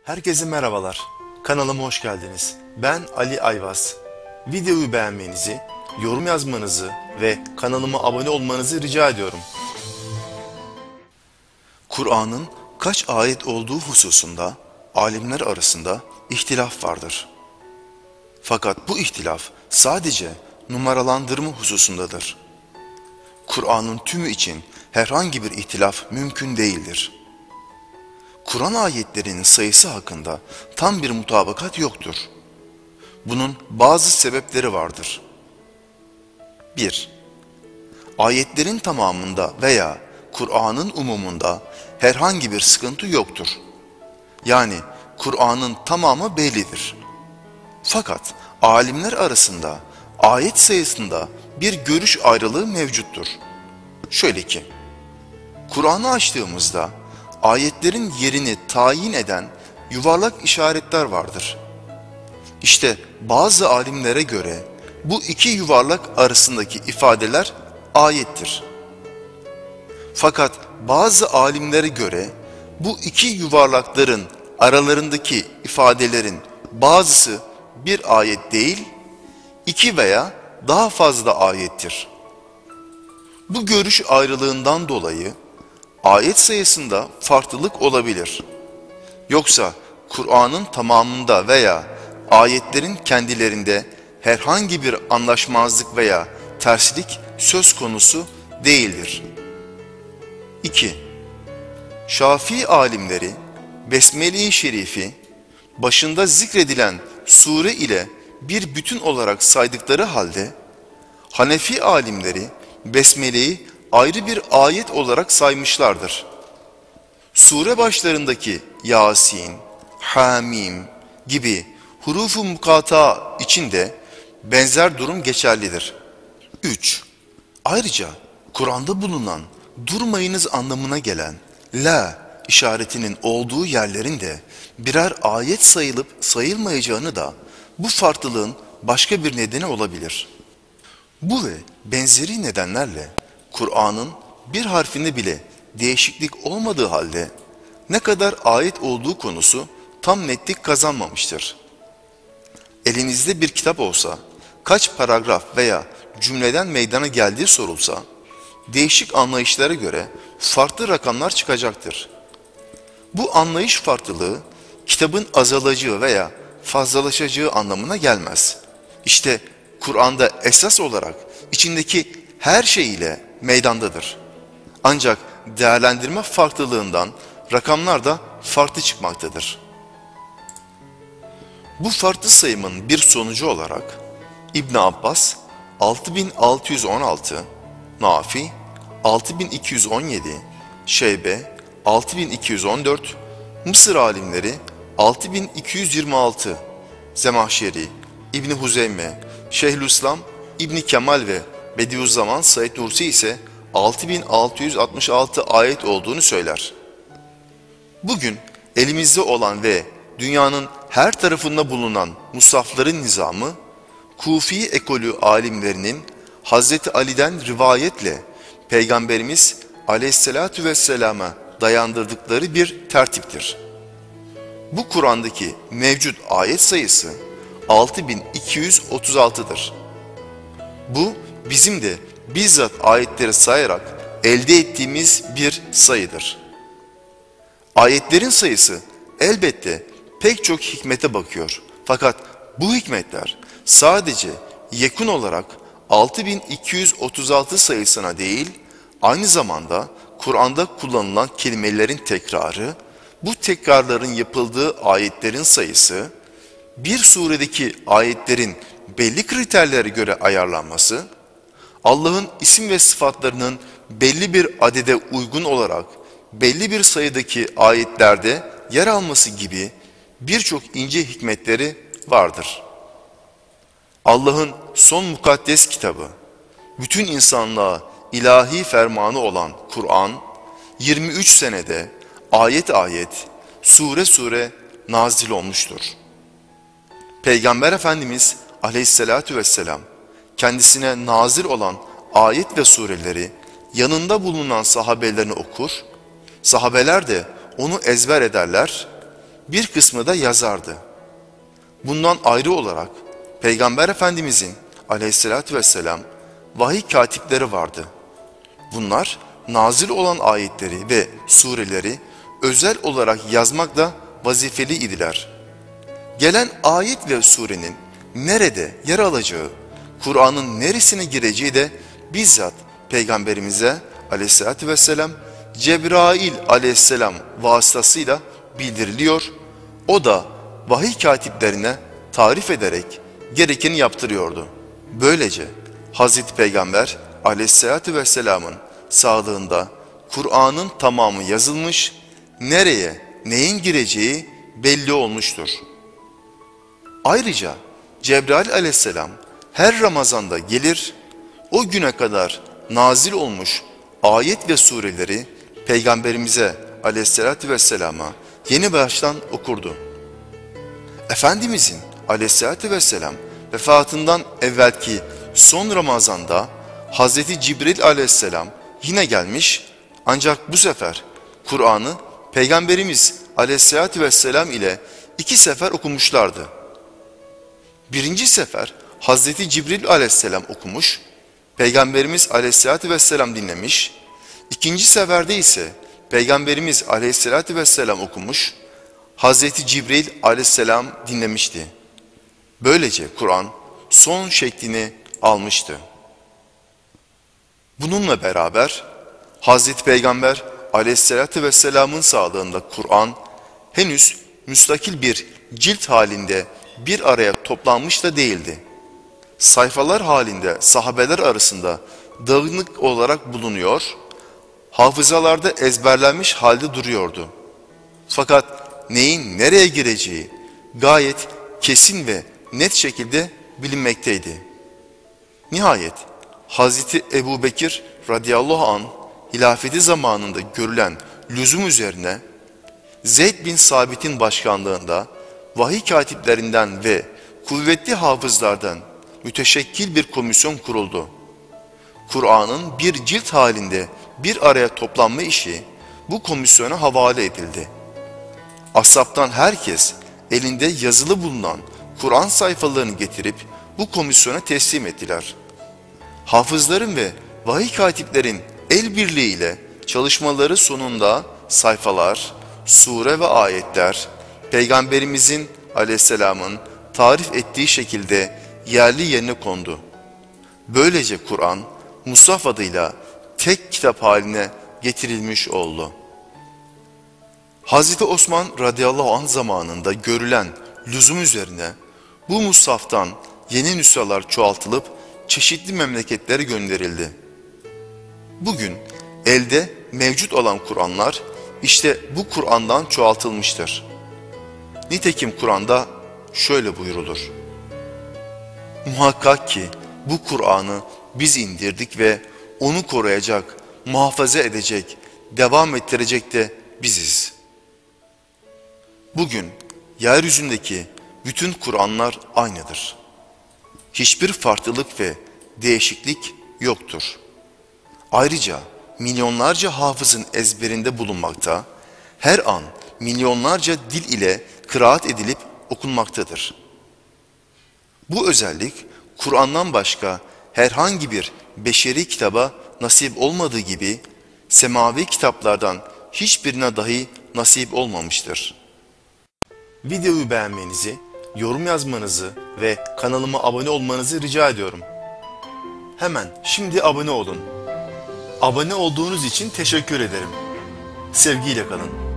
Herkese merhabalar. Kanalıma hoş geldiniz. Ben Ali Ayvaz. Videoyu beğenmenizi, yorum yazmanızı ve kanalıma abone olmanızı rica ediyorum. Kur'an'ın kaç ayet olduğu hususunda alimler arasında ihtilaf vardır. Fakat bu ihtilaf sadece numaralandırma hususundadır. Kur'an'ın tümü için herhangi bir ihtilaf mümkün değildir. Kur'an ayetlerinin sayısı hakkında tam bir mutabakat yoktur. Bunun bazı sebepleri vardır. 1. Ayetlerin tamamında veya Kur'an'ın umumunda herhangi bir sıkıntı yoktur. Yani Kur'an'ın tamamı bellidir. Fakat alimler arasında ayet sayısında bir görüş ayrılığı mevcuttur. Şöyle ki, Kur'an'ı açtığımızda ayetlerin yerini tayin eden yuvarlak işaretler vardır. İşte bazı alimlere göre bu iki yuvarlak arasındaki ifadeler ayettir. Fakat bazı alimlere göre bu iki yuvarlakların aralarındaki ifadelerin bazısı bir ayet değil, iki veya daha fazla ayettir. Bu görüş ayrılığından dolayı ayet sayısında farklılık olabilir. Yoksa Kur'an'ın tamamında veya ayetlerin kendilerinde herhangi bir anlaşmazlık veya terslik söz konusu değildir. 2. Şafii alimleri Besmele-i Şerifi başında zikredilen sure ile bir bütün olarak saydıkları halde Hanefi alimleri Besmele'yi ayrı bir ayet olarak saymışlardır. Sure başlarındaki Yasin, Hamim gibi hurufu mukata için de benzer durum geçerlidir. 3. Ayrıca Kur'an'da bulunan durmayınız anlamına gelen la işaretinin olduğu yerlerin de birer ayet sayılıp sayılmayacağını da bu farklılığın başka bir nedeni olabilir. Bu ve benzeri nedenlerle Kur'an'ın bir harfinde bile değişiklik olmadığı halde ne kadar ayet olduğu konusu tam netlik kazanmamıştır. Elinizde bir kitap olsa, kaç paragraf veya cümleden meydana geldiği sorulsa, değişik anlayışlara göre farklı rakamlar çıkacaktır. Bu anlayış farklılığı, kitabın azalacağı veya fazlalaşacağı anlamına gelmez. İşte Kur'an'da esas olarak içindeki her şey ile meydandadır. Ancak değerlendirme farklılığından rakamlar da farklı çıkmaktadır. Bu farklı sayımın bir sonucu olarak İbn Abbas 6616, Nafi 6217, Şeybe 6214, Mısır alimleri 6226, Zemahşeri, İbn Huzeyme, Şeyhülislam İbn Kemal ve Bediüzzaman Said Nursi ise 6666 ayet olduğunu söyler. Bugün elimizde olan ve dünyanın her tarafında bulunan musafların nizamı, Kufi ekolü alimlerinin Hazreti Ali'den rivayetle Peygamberimiz Aleyhisselatü Vesselam'a dayandırdıkları bir tertiptir. Bu Kur'an'daki mevcut ayet sayısı 6236'dır. Bu bizim de bizzat ayetleri sayarak elde ettiğimiz bir sayıdır. Ayetlerin sayısı elbette pek çok hikmete bakıyor. Fakat bu hikmetler sadece yekun olarak 6236 sayısına değil, aynı zamanda Kur'an'da kullanılan kelimelerin tekrarı, bu tekrarların yapıldığı ayetlerin sayısı, bir suredeki ayetlerin belli kriterlere göre ayarlanması, Allah'ın isim ve sıfatlarının belli bir adede uygun olarak belli bir sayıdaki ayetlerde yer alması gibi birçok ince hikmetleri vardır. Allah'ın son mukaddes kitabı, bütün insanlığa ilahi fermanı olan Kur'an, 23 senede ayet ayet, sure sure nazil olmuştur. Peygamber Efendimiz Aleyhisselatü Vesselam kendisine nazil olan ayet ve sureleri yanında bulunan sahabelerine okur, sahabeler de onu ezber ederler, bir kısmı da yazardı. Bundan ayrı olarak Peygamber Efendimizin aleyhissalatü vesselam vahiy katipleri vardı. Bunlar nazil olan ayetleri ve sureleri özel olarak yazmakla vazifeli idiler. Gelen ayet ve surenin nerede yer alacağı, Kur'an'ın neresine gireceği de bizzat Peygamberimize aleyhissalatü vesselam Cebrail aleyhisselam vasıtasıyla bildiriliyor. O da vahiy katiplerine tarif ederek gerekeni yaptırıyordu. Böylece Hazreti Peygamber aleyhissalatü vesselamın sağlığında Kur'an'ın tamamı yazılmış, nereye neyin gireceği belli olmuştur. Ayrıca Cebrail aleyhisselam her Ramazan'da gelir, o güne kadar nazil olmuş ayet ve sureleri Peygamberimize aleyhissalatü vesselama yeni baştan okurdu. Efendimizin aleyhissalatü vesselam vefatından evvelki son Ramazan'da Hazreti Cibril aleyhisselam yine gelmiş, ancak bu sefer Kur'an'ı Peygamberimiz aleyhissalatü vesselam ile 2 sefer okumuşlardı. Birinci sefer Hazreti Cibril aleyhisselam okumuş, Peygamberimiz aleyhissalatü vesselam dinlemiş. İkinci seferde ise Peygamberimiz aleyhissalatü vesselam okumuş, Hazreti Cibril aleyhisselam dinlemişti. Böylece Kur'an son şeklini almıştı. Bununla beraber Hazreti Peygamber aleyhissalatü vesselamın sağlığında Kur'an henüz müstakil bir cilt halinde bir araya toplanmış da değildi. Sayfalar halinde sahabeler arasında dağınık olarak bulunuyor, hafızalarda ezberlenmiş halde duruyordu. Fakat neyin nereye gireceği gayet kesin ve net şekilde bilinmekteydi. Nihayet Hazreti Ebu Bekir radıyallahu anh hilafeti zamanında görülen lüzum üzerine Zeyd bin Sabit'in başkanlığında vahiy katiplerinden ve kuvvetli hafızlardan müteşekkil bir komisyon kuruldu. Kur'an'ın bir cilt halinde bir araya toplanma işi bu komisyona havale edildi. Ashabtan herkes elinde yazılı bulunan Kur'an sayfalarını getirip bu komisyona teslim ettiler. Hafızların ve vahiy katiplerin el birliğiyle çalışmaları sonunda sayfalar, sure ve ayetler Peygamberimizin aleyhisselamın tarif ettiği şekilde yerli yerine kondu. Böylece Kur'an Musaf adıyla tek kitap haline getirilmiş oldu. Hazreti Osman radıyallahu anh zamanında görülen lüzum üzerine bu Musaf'tan yeni nüshalar çoğaltılıp çeşitli memleketlere gönderildi. Bugün elde mevcut olan Kur'anlar işte bu Kur'an'dan çoğaltılmıştır. Nitekim Kur'an'da şöyle buyurulur: Muhakkak ki bu Kur'an'ı biz indirdik ve onu koruyacak, muhafaza edecek, devam ettirecek de biziz. Bugün yeryüzündeki bütün Kur'anlar aynıdır. Hiçbir farklılık ve değişiklik yoktur. Ayrıca milyonlarca hafızın ezberinde bulunmakta, her an milyonlarca dil ile kıraat edilip okunmaktadır. Bu özellik Kur'an'dan başka herhangi bir beşeri kitaba nasip olmadığı gibi semavi kitaplardan hiçbirine dahi nasip olmamıştır. Videoyu beğenmenizi, yorum yazmanızı ve kanalıma abone olmanızı rica ediyorum. Hemen şimdi abone olun. Abone olduğunuz için teşekkür ederim. Sevgiyle kalın.